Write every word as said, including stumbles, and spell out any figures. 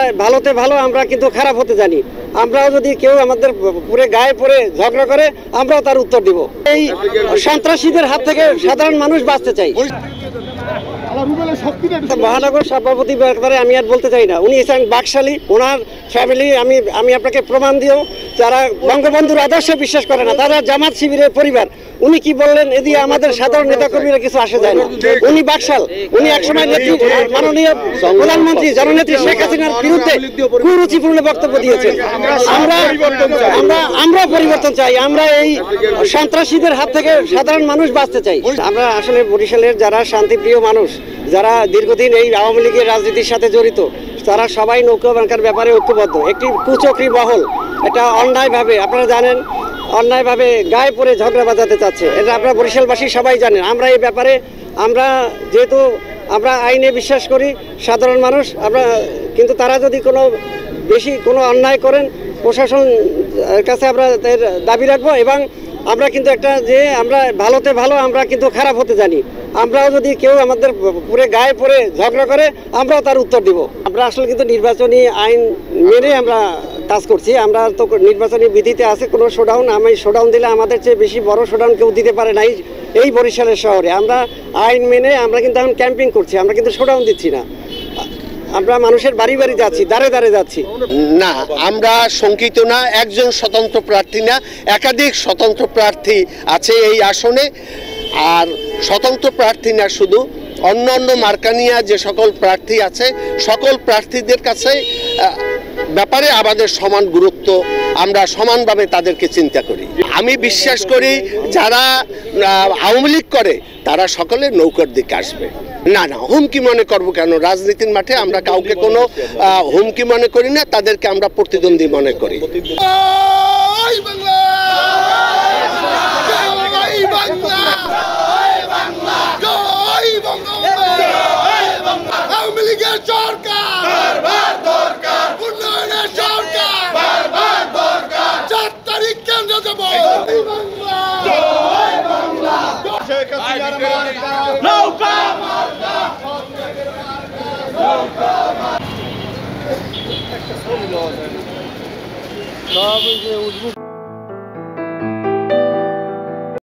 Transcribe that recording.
ভালোতে ভালো, আমরা কিন্তু খারাপ হতে জানি। আমরাও যদি কেউ আমাদের পুরে গায়ে পড়ে ঝগড়া করে, আমরাও তার উত্তর দিব। এই সন্ত্রাসীদের হাত থেকে সাধারণ মানুষ বাঁচতে চাই। মহানগর সভাপতি ব্যাপারে আমি আর বলতে চাই না, উনি এসেছেন বাকশালী, ওনার ফ্যামিলি আমি আমি আপনাকে প্রমাণ দিও, যারা বঙ্গবন্ধুর আদর্শে বিশ্বাস করে না, তারা জামাত শিবিরের পরিবার। উনি কি বললেন এদিকে আমাদের সাধারণ নেতাকর্মীরা কিছু আসে যায় না। উনি বাকশাল, উনি একসময় নেত্রী মাননীয় প্রধানমন্ত্রী জননেত্রী শেখ হাসিনার বিরুদ্ধে কুরুচিপূর্ণ বক্তব্য দিয়েছেন। আমরা আমরা আমরাও পরিবর্তন চাই। আমরা এই সন্ত্রাসীদের হাত থেকে সাধারণ মানুষ বাঁচতে চাই। আমরা আসলে বরিশালের যারা শান্তিপ্রিয় মানুষ, যারা দীর্ঘদিন এই আওয়ামী লীগের রাজনীতির সাথে জড়িত, তারা সবাই নৌকা বাংকার ব্যাপারে ঐক্যবদ্ধ। একটি কুচক্রী মহল এটা অন্যায়ভাবে, আপনারা জানেন, অন্যায়ভাবে গায়ে পড়ে ঝগড়া বাজাতে চাচ্ছে। এটা আপনারা বরিশালবাসী সবাই জানেন। আমরা এই ব্যাপারে আমরা যেহেতু আমরা আইনে বিশ্বাস করি, সাধারণ মানুষ আমরা, কিন্তু তারা যদি কোনো বেশি কোনো অন্যায় করেন, প্রশাসনের কাছে আমরা এর দাবি রাখবো। এবং আমরা কিন্তু একটা যে আমরা ভালোতে ভালো, আমরা কিন্তু খারাপ হতে জানি। আমরাও যদি কেউ আমাদের পুরে গায়ে পড়ে ঝগড়া করে, আমরাও তার উত্তর দিব। আমরা আসলে কিন্তু নির্বাচনী আইন মেনে আমরা কাজ করছি। আমরা তো নির্বাচনী বিধিতে আছে কোনো শোডাউন, আমি শোডাউন দিলে আমাদের চেয়ে বেশি বড় শোডাউন কেউ দিতে পারে নাই এই বরিশালের শহরে। আমরা আইন মেনে আমরা কিন্তু এখন ক্যাম্পিং করছি, আমরা কিন্তু শোডাউন দিচ্ছি না। আমরা মানুষের বাড়ি বাড়ি যাচ্ছি, দাঁড়ে দাঁড়ে যাচ্ছি। না, আমরা শঙ্কিত না। একজন স্বতন্ত্র প্রার্থী না, একাধিক স্বতন্ত্র প্রার্থী আছে এই আসনে। আর স্বতন্ত্র প্রার্থী না, শুধু অন্যান্য মার্কানিয়া যে সকল প্রার্থী আছে, সকল প্রার্থীদের কাছে ব্যাপারে আমাদের সমান গুরুত্ব, আমরা সমানভাবে তাদেরকে চিন্তা করি। আমি বিশ্বাস করি যারা আওয়ামী লীগ করে তারা সকলে নৌকার দিকে আসবে। না না, হুমকি মনে করবো কেন? রাজনীতির মাঠে আমরা কাউকে কোনো হুমকি মনে করি না, তাদেরকে আমরা প্রতিদ্বন্দ্বী মনে করি। নৌকা